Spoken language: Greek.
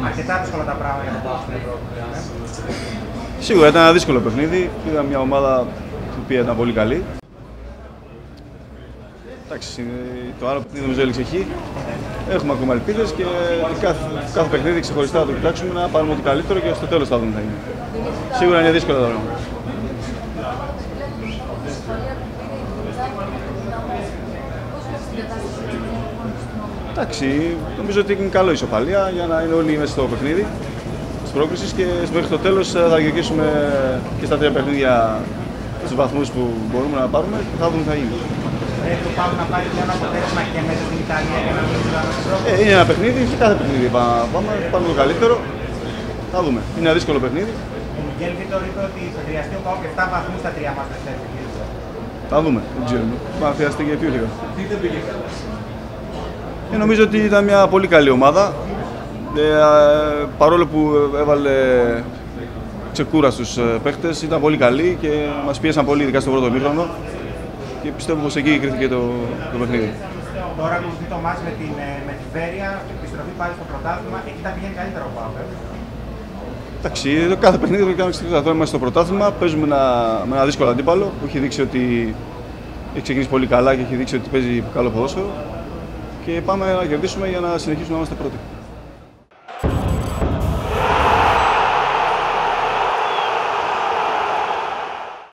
Αρκετά δύσκολα τα πράγματα για να πάω στην Ευρώπη. Σίγουρα ήταν ένα δύσκολο παιχνίδι. Είδαμε μια ομάδα η οποία ήταν πολύ καλή. Εντάξει, το άλλο παιχνίδι νομίζω έληξε εκεί. Έχουμε ακόμα ελπίδες και κάθε παιχνίδι ξεχωριστά θα το κοιτάξουμε να πάρουμε ό,τι καλύτερο και στο τέλος θα δούμε τι θα γίνει. Σίγουρα είναι δύσκολα τα πράγματα. Εντάξει, νομίζω ότι είναι καλό η ισοπαλία για να είναι όλοι μέσα στο παιχνίδι της πρόκρισης και μέχρι το τέλος θα διεκδικήσουμε και στα τρία παιχνίδια τους βαθμούς που μπορούμε να πάρουμε και θα δούμε τι θα γίνει. Πρέπει το πάμε να πάρει ένα αποτέλεσμα και μέσα στην Ιταλία για να μην είναι Είναι ένα παιχνίδι, σε κάθε παιχνίδι πάμε το καλύτερο. Θα δούμε. Είναι ένα δύσκολο παιχνίδι. Ο Μιγγέλ Βίτορ είπε ότι θα χρειαστεί ο ΠΑΟΚ 7 βαθμούς στα τρία μας τεστέρια. Θα δούμε, δεν ξέρουμε. Θα χρειαστεί και πιο λίγα. Νομίζω ότι ήταν μια πολύ καλή ομάδα. Παρόλο που έβαλε ξεκούρα στους παίχτες, ήταν πολύ καλή και μας πίεσαν πολύ, ειδικά στο πρώτο ημίχρονο. Και πιστεύω πως εκεί κρίθηκε το παιχνίδι. Τώρα ακολουθεί το μάτς με τη Βέρεια, επιστροφή πάλι στο πρωτάθλημα, εκεί τα πηγαίνει καλύτερα ο ΠΑΟΚ. Εντάξει, κάθε παιχνίδι που κάνουμε είμαστε στο πρωτάθλημα, παίζουμε με ένα δύσκολο αντίπαλο που έχει δείξει ότι έχει ξεκινήσει πολύ καλά και έχει δείξει ότι παίζει καλό ποδόσφαιρο και πάμε να κερδίσουμε για να συνεχίσουμε να είμαστε πρώτοι.